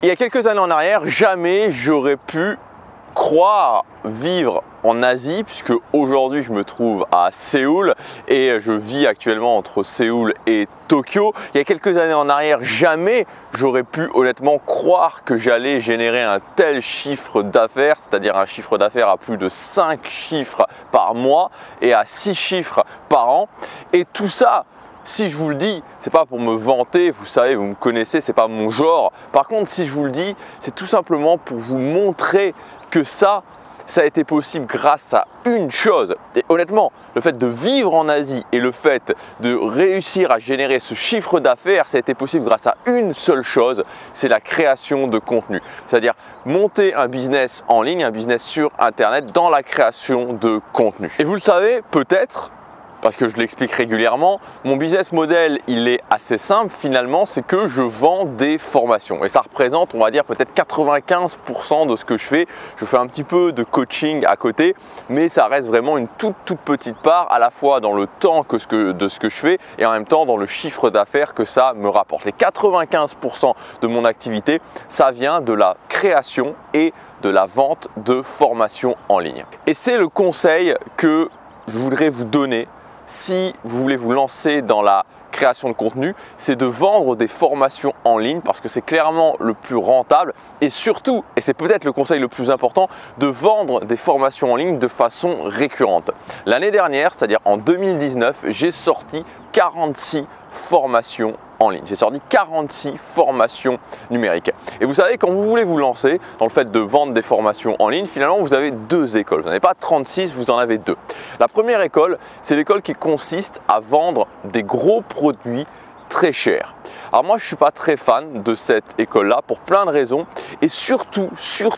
Il y a quelques années en arrière, jamais j'aurais pu croire vivre en Asie, puisque aujourd'hui je me trouve à Séoul et je vis actuellement entre Séoul et Tokyo. Il y a quelques années en arrière, jamais j'aurais pu honnêtement croire que j'allais générer un tel chiffre d'affaires, c'est-à-dire un chiffre d'affaires à plus de 5 chiffres par mois et à 6 chiffres par an. Et tout ça, si je vous le dis, c'est pas pour me vanter, vous savez, vous me connaissez, c'est pas mon genre. Par contre, si je vous le dis, c'est tout simplement pour vous montrer que ça a été possible grâce à une chose. Et honnêtement, le fait de vivre en Asie et le fait de réussir à générer ce chiffre d'affaires, ça a été possible grâce à une seule chose, c'est la création de contenu. C'est-à-dire monter un business en ligne, un business sur Internet dans la création de contenu. Et vous le savez peut-être, parce que je l'explique régulièrement, mon business model il est assez simple finalement, c'est que je vends des formations et ça représente, on va dire, peut-être 95% de ce que je fais. Je fais un petit peu de coaching à côté, mais ça reste vraiment une toute petite part, à la fois dans le temps de ce que je fais et en même temps dans le chiffre d'affaires que ça me rapporte. Les 95% de mon activité, ça vient de la création et de la vente de formations en ligne. Et c'est le conseil que je voudrais vous donner si vous voulez vous lancer dans la création de contenu, c'est de vendre des formations en ligne parce que c'est clairement le plus rentable et surtout, et c'est peut-être le conseil le plus important, de vendre des formations en ligne de façon récurrente. L'année dernière, c'est-à-dire en 2019, j'ai sorti 46 formations en ligne. J'ai sorti 46 formations numériques. Et vous savez, quand vous voulez vous lancer dans le fait de vendre des formations en ligne, finalement, vous avez deux écoles. Vous n'en avez pas 36, vous en avez deux. La première école, c'est l'école qui consiste à vendre des gros produits très chers. Alors moi, je ne suis pas très fan de cette école-là pour plein de raisons et surtout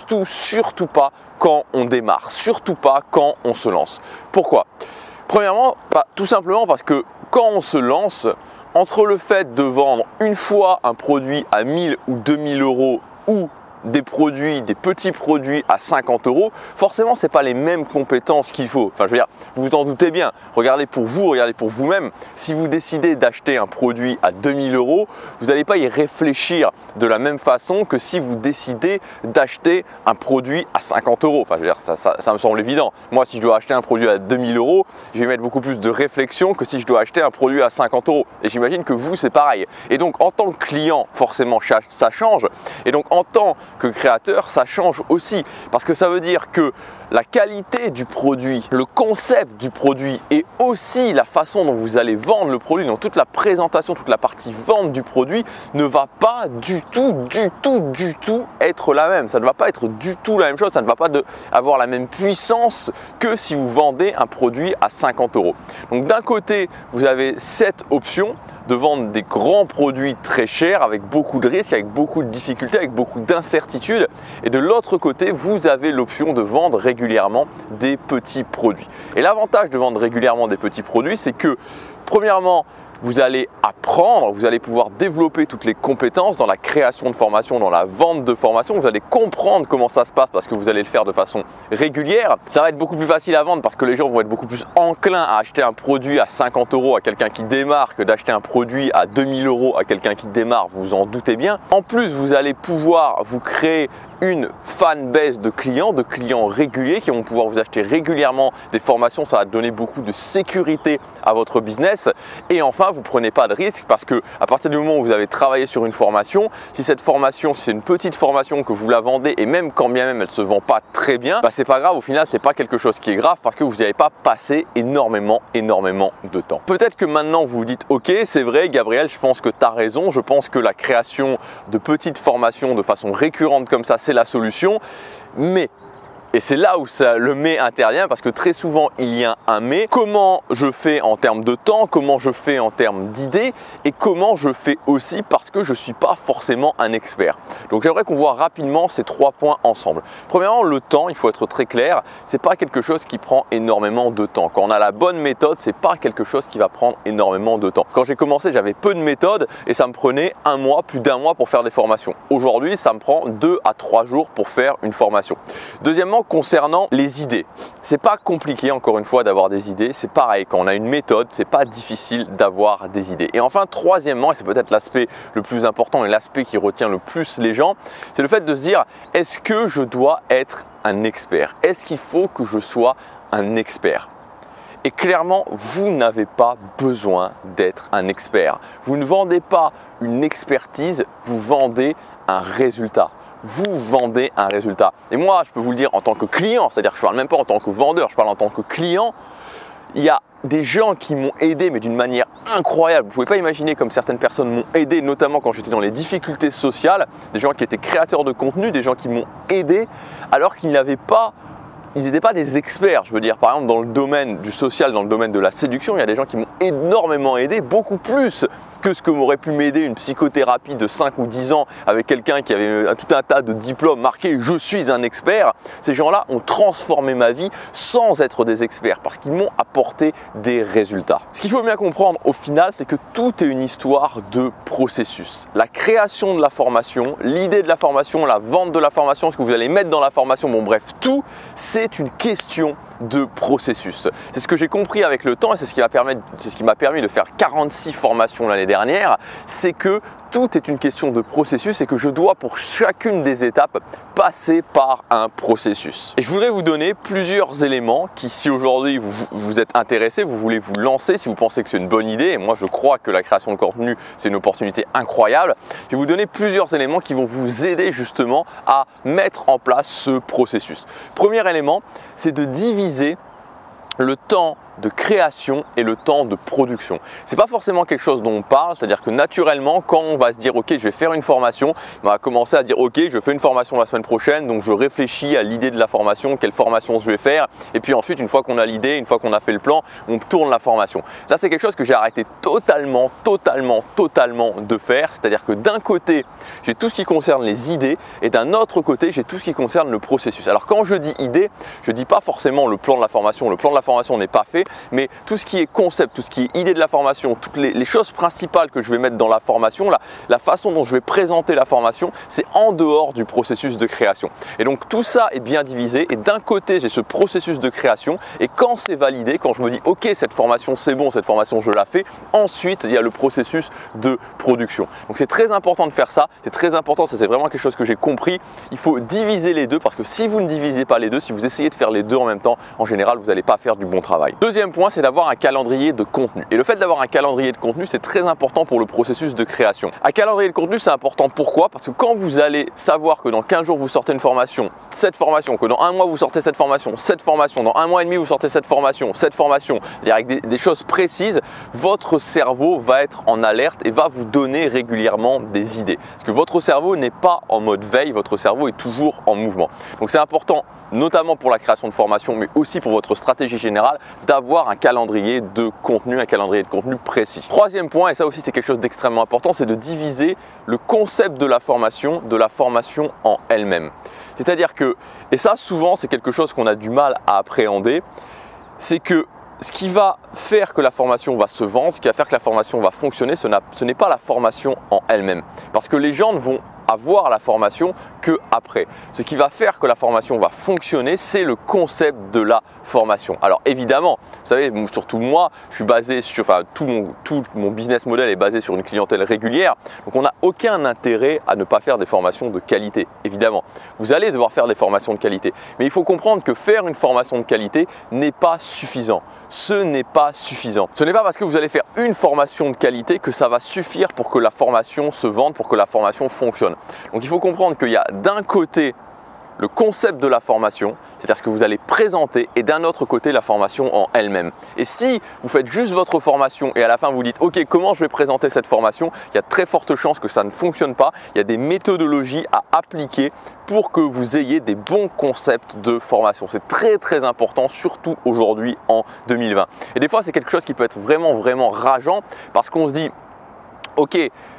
pas quand on démarre, surtout pas quand on se lance. Pourquoi? Premièrement, tout simplement parce que quand on se lance, entre le fait de vendre une fois un produit à 1000 ou 2000 euros ou des petits produits à 50 euros, forcément ce n'est pas les mêmes compétences qu'il faut. Enfin, je veux dire, vous vous en doutez bien, regardez pour vous, regardez pour vous-même. Si vous décidez d'acheter un produit à 2000 euros, vous n'allez pas y réfléchir de la même façon que si vous décidez d'acheter un produit à 50 euros. Enfin, je veux dire, ça me semble évident. Moi, si je dois acheter un produit à 2000 euros, je vais mettre beaucoup plus de réflexion que si je dois acheter un produit à 50 euros. Et j'imagine que vous, c'est pareil. Et donc, en tant que client, forcément, ça change. Et donc, en tant que créateur, ça change aussi parce que ça veut dire que la qualité du produit, le concept du produit et aussi la façon dont vous allez vendre le produit, donc toute la présentation, toute la partie vente du produit ne va pas du tout être la même. Ça ne va pas être du tout la même chose, ça ne va pas avoir la même puissance que si vous vendez un produit à 50 euros. Donc d'un côté, vous avez cette option de vendre des grands produits très chers avec beaucoup de risques, avec beaucoup de difficultés, avec beaucoup d'incertitudes. Et de l'autre côté, vous avez l'option de vendre régulièrement des petits produits. Et l'avantage de vendre régulièrement des petits produits, c'est que premièrement, vous allez apprendre, vous allez pouvoir développer toutes les compétences dans la création de formation, dans la vente de formation. Vous allez comprendre comment ça se passe parce que vous allez le faire de façon régulière. Ça va être beaucoup plus facile à vendre parce que les gens vont être beaucoup plus enclins à acheter un produit à 50 euros à quelqu'un qui démarre que d'acheter un produit à 2000 euros à quelqu'un qui démarre, vous en doutez bien. En plus, vous allez pouvoir vous créer une fanbase de clients réguliers qui vont pouvoir vous acheter régulièrement des formations. Ça va donner beaucoup de sécurité à votre business. Et enfin, vous ne prenez pas de risque parce que à partir du moment où vous avez travaillé sur une formation, si cette formation, si c'est une petite formation que vous la vendez et même quand bien même elle ne se vend pas très bien, c'est pas grave, au final c'est pas quelque chose qui est grave parce que vous n'avez pas passé énormément de temps. Peut-être que maintenant vous vous dites ok, c'est vrai Gabriel, je pense que tu as raison, je pense que la création de petites formations de façon récurrente comme ça, c'est la solution, mais et c'est là où le mais intervient parce que très souvent il y a un mais. Comment je fais en termes de temps, comment je fais en termes d'idées et comment je fais aussi parce que je ne suis pas forcément un expert. Donc j'aimerais qu'on voit rapidement ces trois points ensemble. Premièrement, le temps, il faut être très clair, c'est pas quelque chose qui prend énormément de temps. Quand on a la bonne méthode, c'est pas quelque chose qui va prendre énormément de temps. Quand j'ai commencé, j'avais peu de méthodes et ça me prenait un mois, plus d'un mois pour faire des formations. Aujourd'hui, ça me prend 2 à 3 jours pour faire une formation. Deuxièmement, Premièrement, concernant les idées, c'est pas compliqué encore une fois d'avoir des idées, c'est pareil, quand on a une méthode, c'est pas difficile d'avoir des idées. Et enfin, troisièmement, et c'est peut-être l'aspect le plus important et l'aspect qui retient le plus les gens, c'est le fait de se dire, est-ce que je dois être un expert? Est-ce qu'il faut que je sois un expert? Et clairement, vous n'avez pas besoin d'être un expert. Vous ne vendez pas une expertise, vous vendez un résultat. Vous vendez un résultat. Et moi, je peux vous le dire en tant que client, c'est-à-dire que je ne parle même pas en tant que vendeur, je parle en tant que client. Il y a des gens qui m'ont aidé, mais d'une manière incroyable. Vous ne pouvez pas imaginer comme certaines personnes m'ont aidé, notamment quand j'étais dans les difficultés sociales, des gens qui étaient créateurs de contenu, des gens qui m'ont aidé alors qu'ils n'avaient pas... Ils n'étaient pas des experts, je veux dire, par exemple dans le domaine du social, dans le domaine de la séduction, il y a des gens qui m'ont énormément aidé, beaucoup plus que ce que m'aurait pu m'aider une psychothérapie de 5 ou 10 ans avec quelqu'un qui avait tout un tas de diplômes marqués « je suis un expert ». Ces gens-là ont transformé ma vie sans être des experts parce qu'ils m'ont apporté des résultats. Ce qu'il faut bien comprendre au final, c'est que tout est une histoire de processus. La création de la formation, l'idée de la formation, la vente de la formation, ce que vous allez mettre dans la formation, bon bref, tout, c'est une question de processus. C'est ce que j'ai compris avec le temps et c'est ce qui m'a permis de faire 46 formations l'année dernière, c'est que tout est une question de processus et que je dois pour chacune des étapes passer par un processus. Et je voudrais vous donner plusieurs éléments qui, si aujourd'hui vous êtes intéressé, vous voulez vous lancer, si vous pensez que c'est une bonne idée, et moi je crois que la création de contenu c'est une opportunité incroyable, je vais vous donner plusieurs éléments qui vont vous aider justement à mettre en place ce processus. Premier élément, c'est de diviser le temps de création et le temps de production. C'est pas forcément quelque chose dont on parle, c'est-à-dire que naturellement, quand on va se dire ok, je vais faire une formation, on va commencer à dire ok, je fais une formation la semaine prochaine, donc je réfléchis à l'idée de la formation, quelle formation je vais faire, et puis ensuite, une fois qu'on a l'idée, une fois qu'on a fait le plan, on tourne la formation. Là, c'est quelque chose que j'ai arrêté totalement de faire, c'est-à-dire que d'un côté, j'ai tout ce qui concerne les idées, et d'un autre côté, j'ai tout ce qui concerne le processus. Alors quand je dis idée, je dis pas forcément le plan de la formation n'est pas fait, mais tout ce qui est concept, tout ce qui est idée de la formation, toutes les choses principales que je vais mettre dans la formation, la façon dont je vais présenter la formation, c'est en dehors du processus de création. Et donc tout ça est bien divisé et d'un côté j'ai ce processus de création et quand c'est validé, quand je me dis ok cette formation c'est bon, cette formation je la fais, ensuite il y a le processus de production. Donc c'est très important de faire ça, c'est très important, c'est vraiment quelque chose que j'ai compris, il faut diviser les deux parce que si vous ne divisez pas les deux, si vous essayez de faire les deux en même temps, en général vous n'allez pas faire du bon travail. Deuxième point, c'est d'avoir un calendrier de contenu. Et le fait d'avoir un calendrier de contenu, c'est très important pour le processus de création. Un calendrier de contenu, c'est important pourquoi? Parce que quand vous allez savoir que dans 15 jours, vous sortez une formation, cette formation, que dans un mois, vous sortez cette formation, dans un mois et demi, vous sortez cette formation, c'est-à-dire avec des choses précises, votre cerveau va être en alerte et va vous donner régulièrement des idées. Parce que votre cerveau n'est pas en mode veille, votre cerveau est toujours en mouvement. Donc c'est important, notamment pour la création de formation, mais aussi pour votre stratégie générale, d'avoir un calendrier de contenu, précis. Troisième point, et ça aussi c'est quelque chose d'extrêmement important, c'est de diviser le concept de la formation en elle-même. C'est-à-dire que, et ça souvent c'est quelque chose qu'on a du mal à appréhender, c'est que ce qui va faire que la formation va se vendre, ce qui va faire que la formation va fonctionner, ce n'est pas la formation en elle-même. Parce que les gens ne vont avoir la formation que après. Ce qui va faire que la formation va fonctionner, c'est le concept de la formation. Alors évidemment, vous savez, surtout moi, je suis basé sur, tout mon business model est basé sur une clientèle régulière. Donc on n'a aucun intérêt à ne pas faire des formations de qualité. Évidemment, vous allez devoir faire des formations de qualité. Mais il faut comprendre que faire une formation de qualité n'est pas suffisant. Ce n'est pas suffisant. Ce n'est pas parce que vous allez faire une formation de qualité que ça va suffire pour que la formation se vende, pour que la formation fonctionne. Donc il faut comprendre qu'il y a d'un côté le concept de la formation, c'est-à-dire ce que vous allez présenter, et d'un autre côté la formation en elle-même. Et si vous faites juste votre formation et à la fin vous dites ok, comment je vais présenter cette formation, il y a très forte chance que ça ne fonctionne pas. Il y a des méthodologies à appliquer pour que vous ayez des bons concepts de formation. C'est très important, surtout aujourd'hui en 2020. Et des fois c'est quelque chose qui peut être vraiment rageant parce qu'on se dit ok,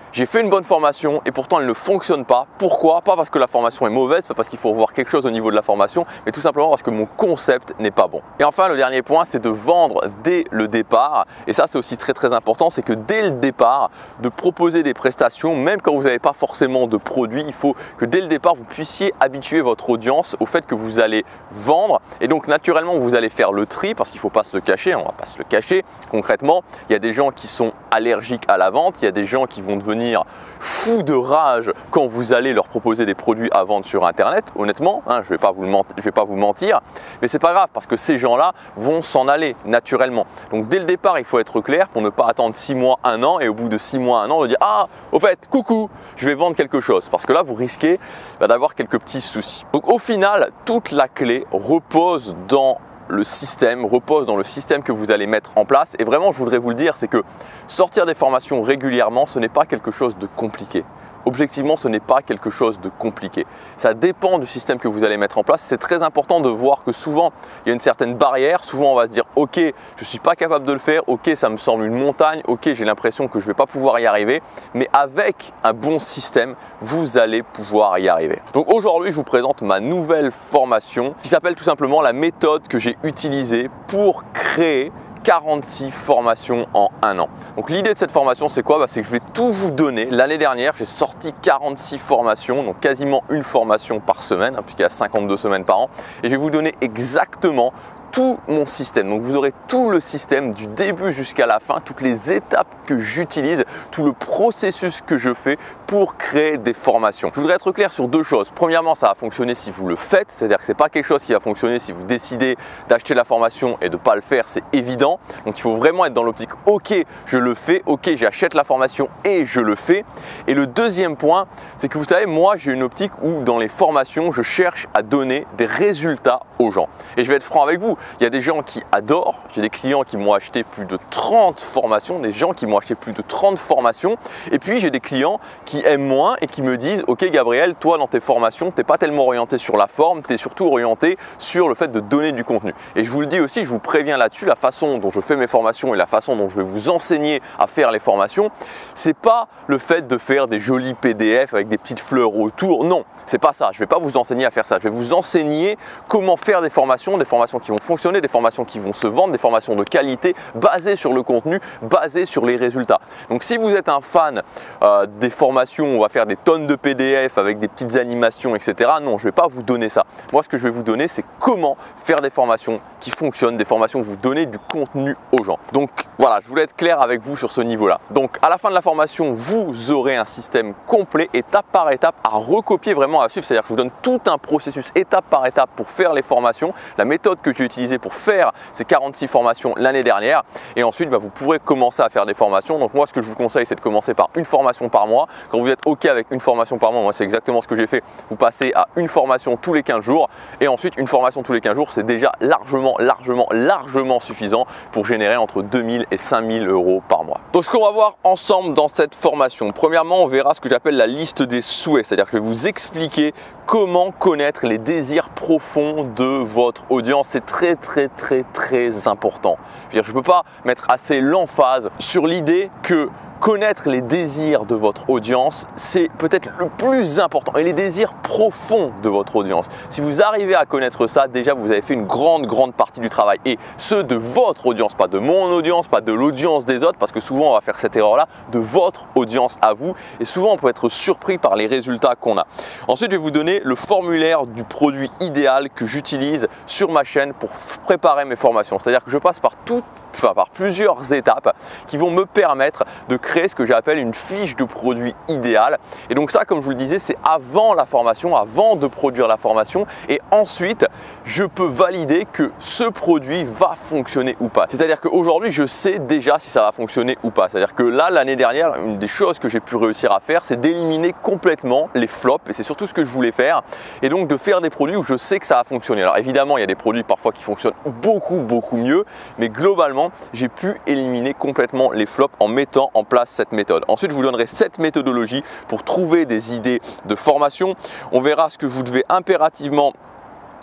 j'ai fait une bonne formation et pourtant elle ne fonctionne pas. Pourquoi? Pas parce que la formation est mauvaise, pas parce qu'il faut revoir quelque chose au niveau de la formation, mais tout simplement parce que mon concept n'est pas bon. Et enfin, le dernier point, c'est de vendre dès le départ. Et ça, c'est aussi très important, c'est que dès le départ, de proposer des prestations, même quand vous n'avez pas forcément de produit, il faut que dès le départ, vous puissiez habituer votre audience au fait que vous allez vendre. Et donc, naturellement, vous allez faire le tri parce qu'il ne faut pas se le cacher, on ne va pas se le cacher. Concrètement, il y a des gens qui sont allergiques à la vente, il y a des gens qui vont devenir fous de rage quand vous allez leur proposer des produits à vendre sur internet. Honnêtement, je ne vais pas vous mentir, mais c'est pas grave parce que ces gens-là vont s'en aller naturellement. Donc dès le départ, il faut être clair pour ne pas attendre 6 mois, 1 an et au bout de 6 mois, 1 an, de dire ah, au fait, coucou, je vais vendre quelque chose, parce que là vous risquez d'avoir quelques petits soucis. Donc au final, toute la clé repose dans le système, que vous allez mettre en place. Et vraiment, je voudrais vous le dire, c'est que sortir des formations régulièrement, ce n'est pas quelque chose de compliqué. Objectivement, ce n'est pas quelque chose de compliqué. Ça dépend du système que vous allez mettre en place. C'est très important de voir que souvent, il y a une certaine barrière. Souvent, on va se dire, ok, je ne suis pas capable de le faire. Ok, ça me semble une montagne. Ok, j'ai l'impression que je ne vais pas pouvoir y arriver. Mais avec un bon système, vous allez pouvoir y arriver. Donc aujourd'hui, je vous présente ma nouvelle formation qui s'appelle tout simplement la méthode que j'ai utilisée pour créer 46 formations en 1 an. Donc l'idée de cette formation, c'est quoi? C'est que je vais tout vous donner. L'année dernière, j'ai sorti 46 formations, donc quasiment une formation par semaine, puisqu'il y a 52 semaines par an. Et je vais vous donner exactement tout mon système. Donc vous aurez tout le système du début jusqu'à la fin, toutes les étapes que j'utilise, tout le processus que je fais pour créer des formations. Je voudrais être clair sur 2 choses. Premièrement, ça va fonctionner si vous le faites, c'est-à-dire que ce n'est pas quelque chose qui va fonctionner si vous décidez d'acheter la formation et de ne pas le faire, c'est évident. Donc il faut vraiment être dans l'optique, ok, je le fais, ok, j'achète la formation et je le fais. Et le deuxième point, c'est que vous savez, moi j'ai une optique où dans les formations, je cherche à donner des résultats aux gens. Et je vais être franc avec vous, il y a des gens qui adorent, j'ai des clients qui m'ont acheté plus de 30 formations, des gens qui m'ont acheté plus de 30 formations, et puis j'ai des clients qui aiment moins et qui me disent, ok Gabriel, toi dans tes formations, tu n'es pas tellement orienté sur la forme, tu es surtout orienté sur le fait de donner du contenu. Et je vous le dis aussi, je vous préviens là-dessus, la façon dont je fais mes formations et la façon dont je vais vous enseigner à faire les formations, c'est pas le fait de faire des jolis PDF avec des petites fleurs autour, non, c'est pas ça, je vais pas vous enseigner à faire ça, je vais vous enseigner comment faire des formations qui vont fonctionner, des formations qui vont se vendre, des formations de qualité basées sur le contenu, basées sur les résultats. Donc si vous êtes un fan des formations, on va faire des tonnes de PDF avec des petites animations, etc. Non, je ne vais pas vous donner ça. Moi, ce que je vais vous donner, c'est comment faire des formations qui fonctionnent, des formations où vous donnez du contenu aux gens. Donc voilà, je voulais être clair avec vous sur ce niveau-là. Donc à la fin de la formation, vous aurez un système complet, étape par étape, à recopier, vraiment à suivre. C'est-à-dire que je vous donne tout un processus étape par étape pour faire les formations, la méthode que j'ai utilisée pour faire ces 46 formations l'année dernière. Et ensuite, vous pourrez commencer à faire des formations. Donc moi, ce que je vous conseille, c'est de commencer par une formation par mois. Quand vous êtes OK avec une formation par mois, moi c'est exactement ce que j'ai fait. Vous passez à une formation tous les 15 jours. Et ensuite, une formation tous les 15 jours, c'est déjà largement suffisant pour générer entre 2000 et 5000 euros par mois. Donc ce qu'on va voir ensemble dans cette formation, premièrement, on verra ce que j'appelle la liste des souhaits. C'est-à-dire que je vais vous expliquer comment connaître les désirs profonds de votre audience. C'est très important. Je ne peux pas mettre assez l'emphase sur l'idée que connaître les désirs de votre audience, c'est peut-être le plus important, et les désirs profonds de votre audience. Si vous arrivez à connaître ça, déjà vous avez fait une grande partie du travail, et ceux de votre audience, pas de mon audience, pas de l'audience des autres, parce que souvent on va faire cette erreur-là, de votre audience à vous, et souvent on peut être surpris par les résultats qu'on a. Ensuite, je vais vous donner le formulaire du produit idéal que j'utilise sur ma chaîne pour préparer mes formations. C'est-à-dire que je passe par plusieurs étapes qui vont me permettre de créer ce que j'appelle une fiche de produit idéal. Et donc ça, comme je vous le disais, c'est avant la formation, avant de produire la formation, et ensuite je peux valider que ce produit va fonctionner ou pas. C'est-à-dire qu'aujourd'hui, je sais déjà si ça va fonctionner ou pas. C'est-à-dire que là, l'année dernière, une des choses que j'ai pu réussir à faire, c'est d'éliminer complètement les flops, et c'est surtout ce que je voulais faire, et donc de faire des produits où je sais que ça va fonctionner. Alors évidemment, il y a des produits parfois qui fonctionnent beaucoup mieux, mais globalement, j'ai pu éliminer complètement les flops en mettant en place cette méthode. Ensuite, je vous donnerai cette méthodologie pour trouver des idées de formation. On verra ce que vous devez impérativement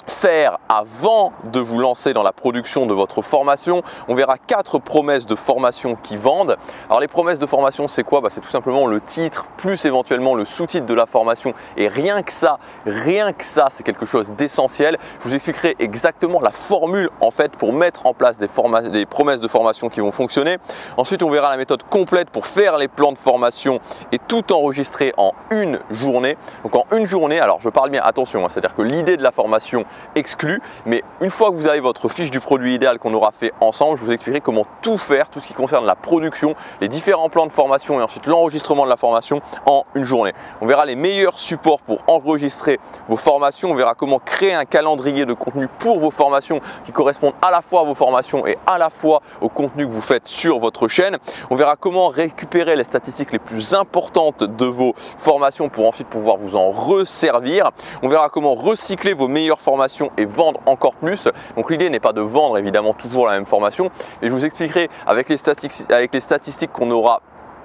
faire avant de vous lancer dans la production de votre formation. On verra 4 promesses de formation qui vendent. Alors les promesses de formation, c'est quoi? C'est tout simplement le titre plus éventuellement le sous-titre de la formation, et rien que ça, c'est quelque chose d'essentiel. Je vous expliquerai exactement la formule en fait pour mettre en place des promesses de formation qui vont fonctionner. Ensuite, on verra la méthode complète pour faire les plans de formation et tout enregistrer en une journée. Donc en une journée, alors je parle bien, attention, c'est-à-dire que l'idée de la formation exclu, mais une fois que vous avez votre fiche du produit idéal qu'on aura fait ensemble, je vous expliquerai comment tout faire, tout ce qui concerne la production, les différents plans de formation et ensuite l'enregistrement de la formation en une journée. On verra les meilleurs supports pour enregistrer vos formations, on verra comment créer un calendrier de contenu pour vos formations qui correspondent à la fois à vos formations et à la fois au contenu que vous faites sur votre chaîne. On verra comment récupérer les statistiques les plus importantes de vos formations pour ensuite pouvoir vous en resservir. On verra comment recycler vos meilleures formations et vendre encore plus. Donc l'idée n'est pas de vendre évidemment toujours la même formation, mais je vous expliquerai avec les statistiques qu'on aura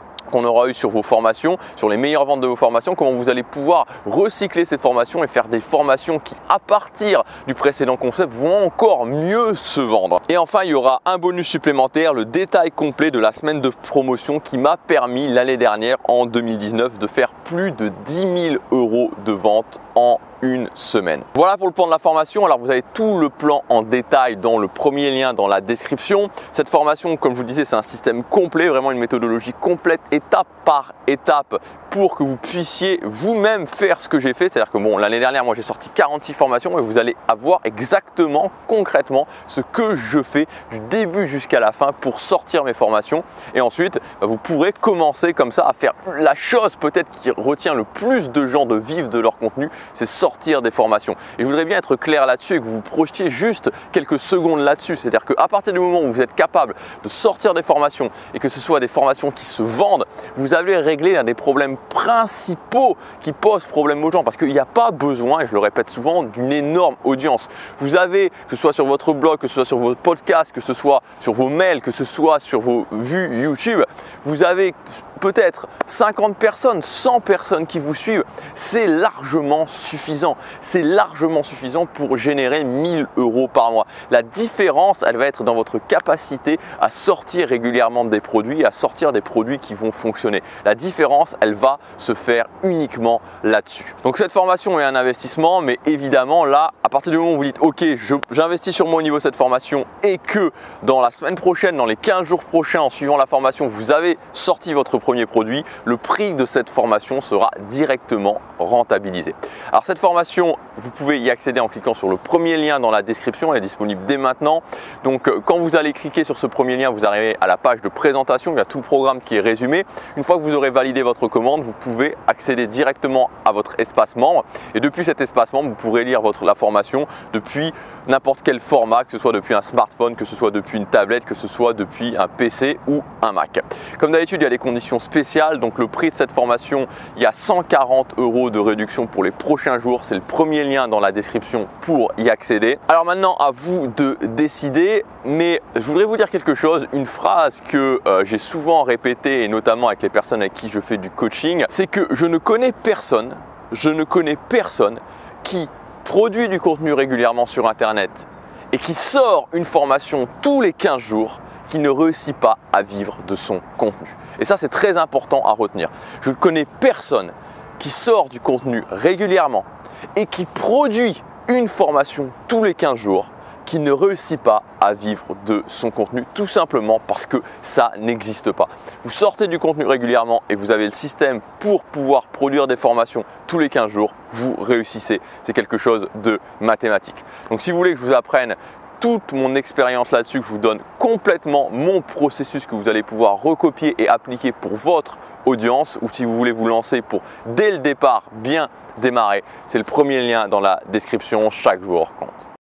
eu sur vos formations, sur les meilleures ventes de vos formations, comment vous allez pouvoir recycler ces formations et faire des formations qui, à partir du précédent concept, vont encore mieux se vendre. Et enfin, il y aura un bonus supplémentaire, le détail complet de la semaine de promotion qui m'a permis l'année dernière, en 2019, de faire plus de 10 000 € de vente en une semaine. Voilà pour le plan de la formation. Alors vous avez tout le plan en détail dans le premier lien dans la description. Cette formation, comme je vous disais, c'est un système complet, vraiment une méthodologie complète, étape par étape, pour que vous puissiez vous-même faire ce que j'ai fait. C'est-à-dire que bon, l'année dernière, moi j'ai sorti 46 formations, mais vous allez avoir exactement, concrètement, ce que je fais du début jusqu'à la fin pour sortir mes formations. Et ensuite, vous pourrez commencer comme ça à faire la chose peut-être qui retient le plus de gens de vivre de leur contenu, c'est sortir des formations. Et je voudrais bien être clair là-dessus et que vous vous projetiez juste quelques secondes là-dessus. C'est-à-dire qu'à partir du moment où vous êtes capable de sortir des formations et que ce soit des formations qui se vendent, vous avez réglé l'un des problèmes principaux qui posent problème aux gens, parce qu'il n'y a pas besoin, et je le répète souvent, d'une énorme audience. Vous avez, que ce soit sur votre blog, que ce soit sur vos podcasts, que ce soit sur vos mails, que ce soit sur vos vues YouTube, vous avez peut-être 50 personnes, 100 personnes qui vous suivent, c'est largement suffisant. C'est largement suffisant pour générer 1000 € par mois. La différence, elle va être dans votre capacité à sortir régulièrement des produits, à sortir des produits qui vont fonctionner. La différence, elle va se faire uniquement là-dessus. Donc cette formation est un investissement, mais évidemment là, à partir du moment où vous dites ok, j'investis sur moi au niveau de cette formation et que dans la semaine prochaine, dans les 15 jours prochains, en suivant la formation, vous avez sorti votre premier produit, le prix de cette formation sera directement rentabilisé. Alors cette formation, vous pouvez y accéder en cliquant sur le premier lien dans la description, elle est disponible dès maintenant. Donc quand vous allez cliquer sur ce premier lien, vous arrivez à la page de présentation, il y a tout le programme qui est résumé. Une fois que vous aurez validé votre commande, vous pouvez accéder directement à votre espace membre, et depuis cet espace membre, vous pourrez lire la formation depuis n'importe quel format, que ce soit depuis un smartphone, que ce soit depuis une tablette, que ce soit depuis un PC ou un Mac. Comme d'habitude, il y a des conditions spéciales, donc le prix de cette formation, il y a 140 € de réduction pour les prochains jours, c'est le premier lien dans la description pour y accéder. Alors maintenant, à vous de décider, mais je voudrais vous dire quelque chose, une phrase que j'ai souvent répétée, et notamment avec les personnes avec qui je fais du coaching, c'est que je ne connais personne qui produit du contenu régulièrement sur Internet et qui sort une formation tous les 15 jours qui ne réussit pas à vivre de son contenu. Et ça, c'est très important à retenir. Je ne connais personne qui sort du contenu régulièrement et qui produit une formation tous les 15 jours qui ne réussit pas à vivre de son contenu, tout simplement parce que ça n'existe pas. Vous sortez du contenu régulièrement et vous avez le système pour pouvoir produire des formations tous les 15 jours, vous réussissez. C'est quelque chose de mathématique. Donc si vous voulez que je vous apprenne toute mon expérience là-dessus, que je vous donne complètement mon processus que vous allez pouvoir recopier et appliquer pour votre audience, ou si vous voulez vous lancer pour dès le départ bien démarrer, c'est le premier lien dans la description. Chaque jour compte.